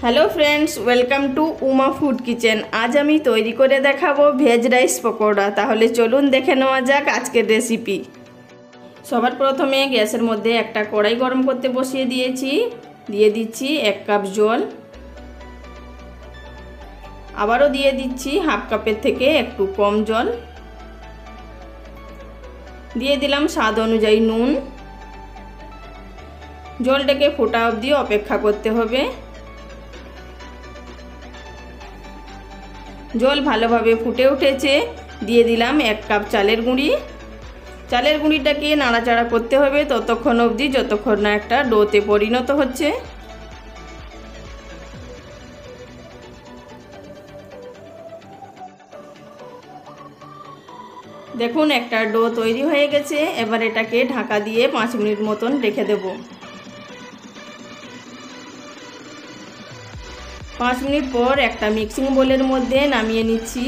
Hello friends welcome to Uma food kitchen. आज आमी तैरी करे देखाबो भेज राइस पकोड़ा। ताहले चलुन देखे नेওয়া যাক आजकेर रेसिपि। सबार प्रथमे गैसेर मध्य एकटा कड़ाई गरम करते बसिए दिएछि। दिए दिচ্ছি 1 কাপ जल। आबारो दिए दिচ্ছি हाफ कापेर थेके एकटू कम जल। दिए दिलाम स्वाद अनुयायी नुन। जलटाके फोटा अब्दि अपेक्षा करते होबे। जल भालोभावे फुटे उठेছে। दिए दिलाम 1 কাপ चालेर गुঁড়ি। चालेर गुঁড়িটাকে नाड़ाचाड़ा करते होबे ततक्षण अब्दि যতক্ষণ না একটা ডোতে পরিণত হচ্ছে। দেখুন একটা ডো তৈরি হয়ে গেছে। এবার এটাকে ঢাকা দিয়ে 5 মিনিট মতন রেখে দেব। 5 मिनट पर एक मिक्सिंग बोलेर मध्य नामिए निচ্ছি।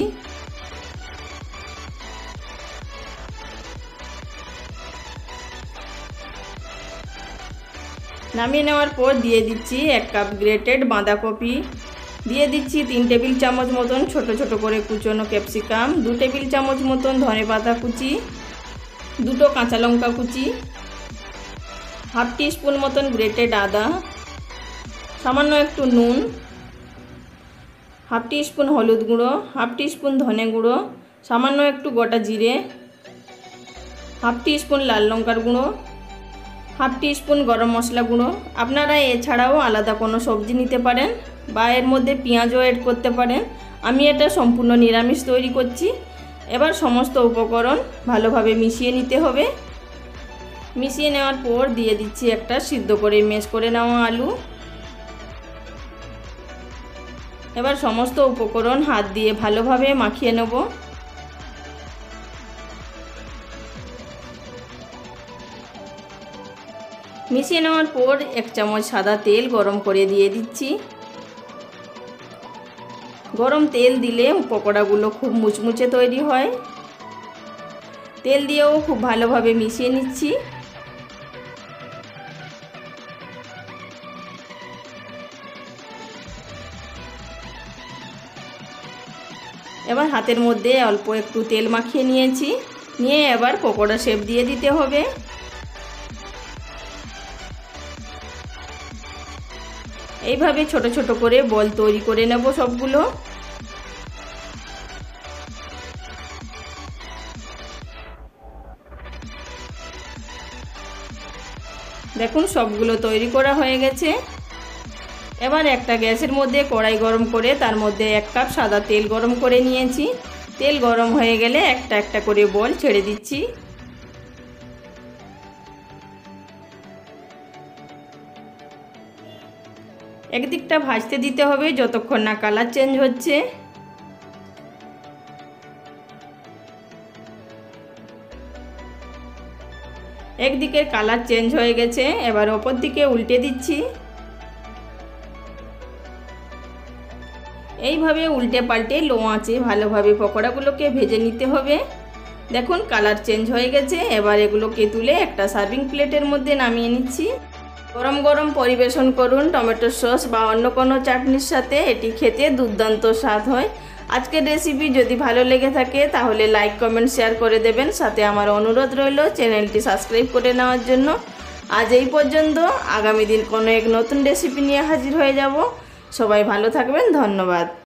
नामिए नेওয়ার पर दिए दिচ্ছি 1 কাপ ग्रेटेड बाँधाकपि। दिए दिচ্ছি 3 टेबिल चामच मतन छोटो छोटो करे कुचोनो कैप्सिकाम, 2 टेबिल चामच मतन धने पाता कुचि, 2টো काँचा लंका कुचि, हाफ टी स्पून मतन ग्रेटेड आदा, सामान्य एकटू नुन, हाफ टी स्पून हलुद गुঁড়ো, हाफ टी स्पून धने गुঁড়ো, सामान्य एकटू गोटा जिरे, हाफ टी स्पून लाल लंकार गुঁড়ো, हाफ टी स्पून गरम मशला गुঁড়ো। आपनारा एछाड़ाओ आलादा कोनो सब्जी निते पारेन बा एर मध्य पेঁয়াজও एड करते पारेन। आमी एटा सम्पूर्ण निरामिष तैरी करছি। एबार समस्त उपकरण भालोभावे मिशिए निते होबे। मिशिए नेওয়ার पर दिए दिচ্ছি একটা সিদ্ধ করে মেশ করে নেওয়া आलू। एबार समस्त उपकरण हाथ दिए भालोभावे माखिए नेब। मिशिए नेওয়ার पर 1 চামচ सादा तेल गरम करे दिए दिচ্ছি। गरम तेल दिले पकोड़ागुलो खूब मुचमुचे तैरी হয়। तेल दिएও खूब भालोभावे मिशिए निচ্ছি। एबार हाथेर मध्य अल्प एकटू तेल माखिए निয়েছি। নিয়ে এবার পকোড়া শেপ দিয়ে দিতে হবে। এইভাবে ছোট ছোট করে বল তৈরি করে নেব সবগুলো। দেখুন সবগুলো তৈরি করা হয়ে গেছে। এবার একটা গ্যাসের মধ্যে কড়াই গরম করে তার মধ্যে 1 কাপ সাদা তেল গরম করে নিয়েছি। তেল গরম হয়ে গেলে একটা একটা করে বল ছেড়ে দিচ্ছি। একদিকটা ভাজতে দিতে হবে যতক্ষণ না কালার চেঞ্জ হচ্ছে। একদিকের কালার চেঞ্জ হয়ে গেছে। এবার অপর দিকে উল্টে দিচ্ছি। এইভাবে উল্টে পাল্টে লো আঁচে ভালোভাবে পকোড়াগুলোকে ভেজে নিতে হবে। দেখুন কালার চেঞ্জ হয়ে গেছে। এবার এগুলোকে তুলে একটা সার্ভিং প্লেটের মধ্যে নামিয়ে নিচ্ছি। গরম গরম পরিবেশন করুন টমেটো সস বা অন্য কোনো চাটনির সাথে। এটি খেতে দুর্দান্ত স্বাদ হয়। আজকের রেসিপি যদি ভালো লেগে থাকে তাহলে লাইক কমেন্ট শেয়ার করে দেবেন। সাথে আমার অনুরোধ রইল চ্যানেলটি সাবস্ক্রাইব করে নেওয়ার জন্য। আজ এই পর্যন্ত। আগামী দিন কোনো এক নতুন রেসিপি নিয়ে হাজির হয়ে যাব। সবাই ভালো থাকবেন। ধন্যবাদ।